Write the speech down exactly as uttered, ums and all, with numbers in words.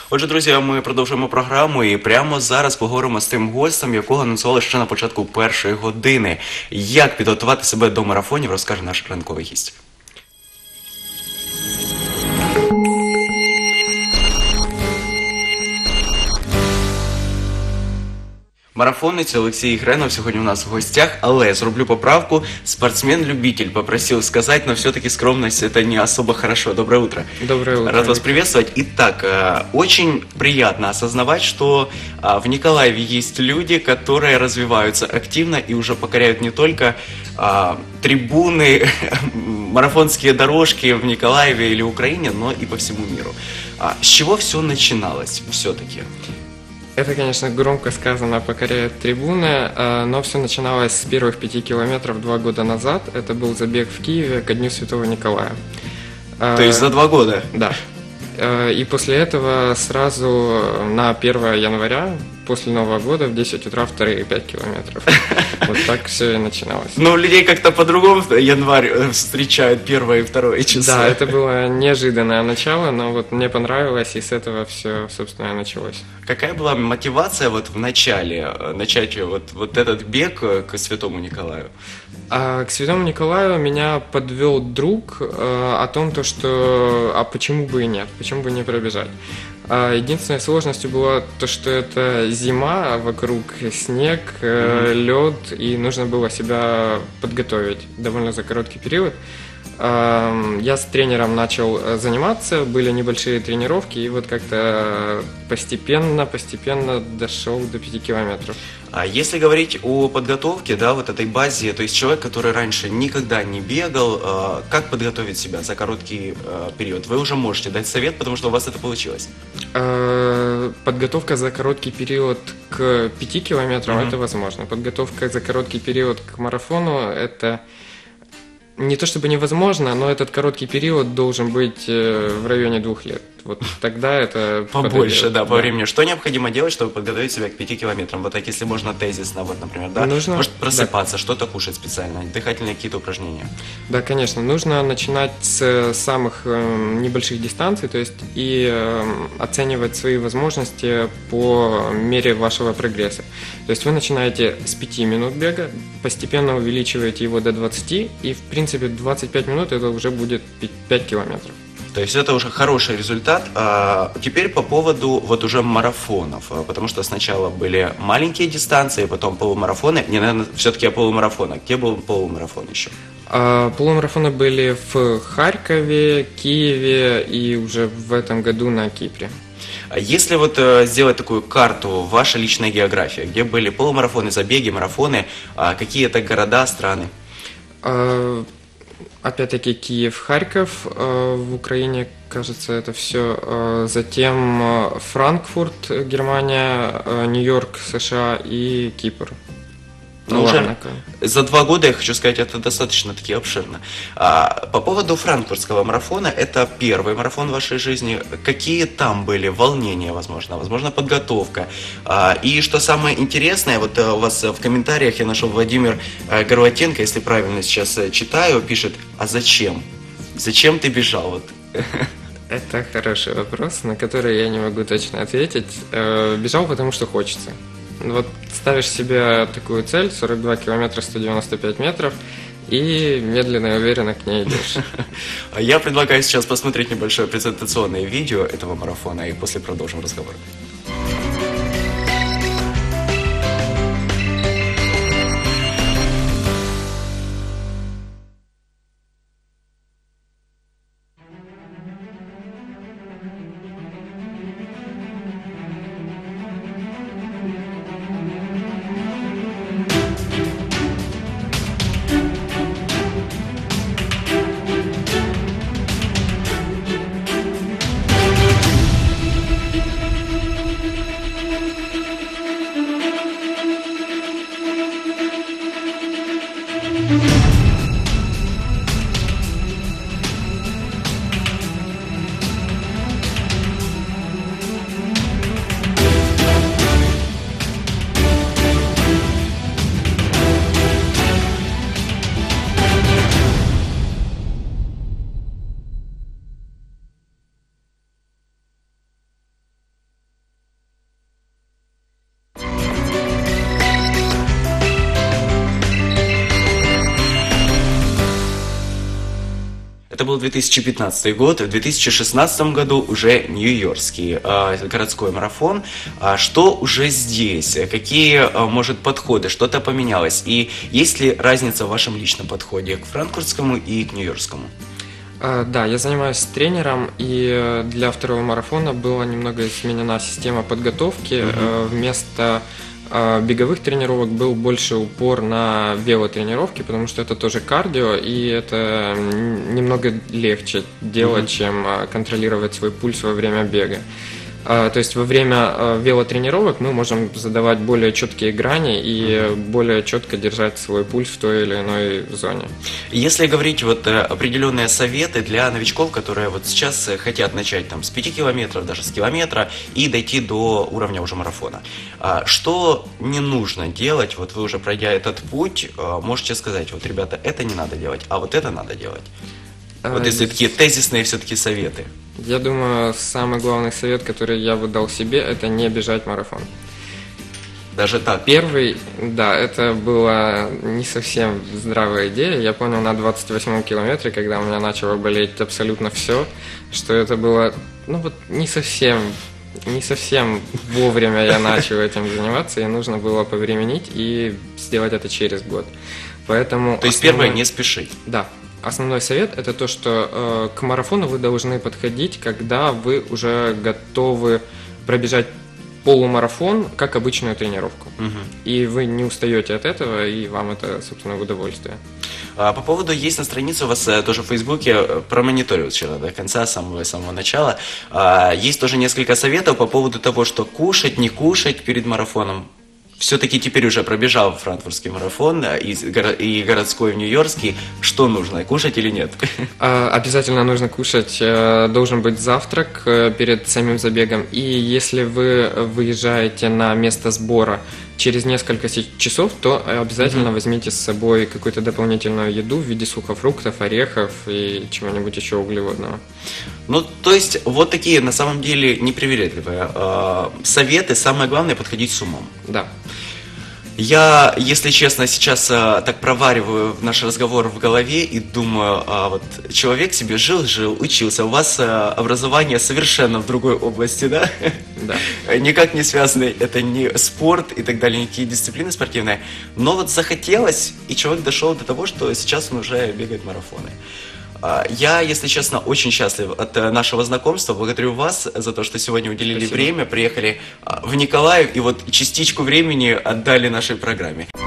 Отже, друзі, ми продовжуємо програму і прямо зараз поговоримо з тим гостем, якого анонсували ще на початку першої години. Як підготувати себе до марафонів, розкаже наш ранковий гість. Марафонець Олексій Гренов сьогодні у нас в гостях, але зроблю поправку. Спортсмен-любитель попросил сказать, но все-таки скромность это не особо хорошо. Доброе утро. Доброе утро. Рад вас приветствовать. Итак, очень приятно осознавать, что в Николаеве есть люди, которые развиваются активно и уже покоряют не только трибуны, марафонские дорожки в Николаеве или Украине, но и по всему миру. С чего все начиналось все-таки? Это, конечно, громко сказано, покоряет трибуны, но все начиналось с первых пяти километров два года назад. Это был забег в Киеве ко Дню Святого Николая. То есть за два года? Да. И после этого сразу на первое января, после Нового года, в десять утра вторые пять километров. Вот так все и начиналось. Но людей как-то по-другому январь встречают первое и второе число. Да, это было неожиданное начало, но вот мне понравилось, и с этого все, собственно, и началось. Какая была мотивация вот в начале, начать вот, вот этот бег к Святому Николаю? А к Святому Николаю меня подвел друг э, о том, то, что а почему бы и нет, почему бы не пробежать. А единственной сложностью было то, что это зима, а вокруг снег, э, лед, и нужно было себя подготовить довольно за короткий период. Э, я с тренером начал заниматься, были небольшие тренировки, и вот как-то постепенно, постепенно дошел до пяти километров. А если говорить о подготовке, да, вот этой базе, то есть человек, который раньше никогда не бегал, как подготовить себя за короткий период? Вы уже можете дать совет, потому что у вас это получилось. Подготовка за короткий период к пяти километрам mm-hmm. это возможно. Подготовка за короткий период к марафону это не то чтобы невозможно, но этот короткий период должен быть в районе двух лет. Вот тогда это побольше, подойдет. да, по да. времени. Что необходимо делать, чтобы подготовить себя к пяти километрам? Вот так, если можно тезисно, вот, например, да? Нужно, может просыпаться, да. что-то кушать специально, дыхательные какие-то упражнения? Да, конечно. Нужно начинать с самых э, небольших дистанций, то есть и э, оценивать свои возможности по мере вашего прогресса. То есть вы начинаете с пяти минут бега, постепенно увеличиваете его до двадцати, и в принципе двадцать пять минут это уже будет пять километров. То есть это уже хороший результат. А теперь по поводу вот уже марафонов, потому что сначала были маленькие дистанции, потом полумарафоны. Не, наверное, все-таки о полумарафонах. Где был полумарафон еще? А, полумарафоны были в Харькове, Киеве и уже в этом году на Кипре. Если вот э, сделать такую карту, ваша личная география, где были полумарафоны, забеги, марафоны, а какие это города, страны? А... Опять-таки Киев, Харьков, в Украине, кажется, это все. Затем Франкфурт, Германия, Нью-Йорк, США и Кипр. Ну, уже за два года, я хочу сказать, это достаточно таки обширно. А, по поводу франкфуртского марафона, это первый марафон в вашей жизни. Какие там были волнения, возможно, возможно, подготовка? А, и что самое интересное, вот у вас в комментариях я нашел Владимир Горватенко, если правильно сейчас читаю, пишет: а зачем? Зачем ты бежал? Вот. Это хороший вопрос, на который я не могу точно ответить. Бежал, потому что хочется. Вот ставишь себе такую цель, сорок два километра, сто девяносто пять метров, и медленно и уверенно к ней идешь. Я предлагаю сейчас посмотреть небольшое презентационное видео этого марафона, и после продолжим разговор. Это был две тысячи пятнадцатый год, в две тысячи шестнадцатом году уже нью-йоркский э, городской марафон. А что уже здесь? Какие, э, может, подходы? Что-то поменялось? И есть ли разница в вашем личном подходе к франкфуртскому и к нью-йоркскому? А, Да, я занимаюсь тренером, и для второго марафона была немного изменена система подготовки. Э, Вместо э, беговых тренировок был больше упор на велотренировки, потому что это тоже кардио, и это м, немного легче делать, чем э, контролировать свой пульс во время бега. А, То есть во время э, велотренировок мы можем задавать более четкие грани и более четко держать свой пульс в той или иной зоне. Если говорить вот э, определенные советы для новичков, которые вот сейчас э, хотят начать там с пяти километров, даже с километра и дойти до уровня уже марафона, а, что не нужно делать? Вот вы уже пройдя этот путь, э, можете сказать, вот, ребята, это не надо делать, а вот это надо делать. Вот А, если такие тезисные все-таки советы. Я думаю, самый главный совет, который я бы дал себе, это не бежать марафон. Даже так. Первый, да, это была не совсем здравая идея. Я понял на двадцать восьмом километре, когда у меня начало болеть абсолютно все, что это было, ну вот, не совсем, не совсем вовремя я начал этим заниматься, и нужно было повременить и сделать это через год. Поэтому То есть основной- первое, не спешить. Да. Основной совет это то, что э, к марафону вы должны подходить, когда вы уже готовы пробежать полумарафон, как обычную тренировку. И вы не устаете от этого, и вам это, собственно, в удовольствие. А по поводу, есть на странице у вас э, тоже в Фейсбуке, э, промониторил вчера до конца, с самого, с самого начала. А, есть тоже несколько советов по поводу того, что кушать, не кушать перед марафоном. Все-таки теперь уже пробежал франкфуртский марафон э, и, горо- и городской в нью-йоркский. Что нужно, кушать или нет? А, Обязательно нужно кушать, э, должен быть завтрак э, перед самим забегом. И если вы выезжаете на место сбора через несколько се- часов, то обязательно возьмите с собой какую-то дополнительную еду в виде сухофруктов, орехов и чего-нибудь еще углеводного. Ну, то есть, вот такие, на самом деле, непривередливые э, советы. Самое главное, подходить с умом. Да. Я, если честно, сейчас а, так провариваю наш разговор в голове и думаю, а, вот человек себе жил, жил, учился, у вас а, образование совершенно в другой области, да? Да. Никак не связано, это не спорт и так далее, никакие дисциплины спортивные, но вот захотелось, и человек дошел до того, что сейчас он уже бегает марафоны. А, Я, если честно, очень счастлив от э, нашего знакомства. Благодарю вас за то, что сегодня уделили Спасибо. время, приехали а, в Николаев и вот частичку времени отдали нашей программе.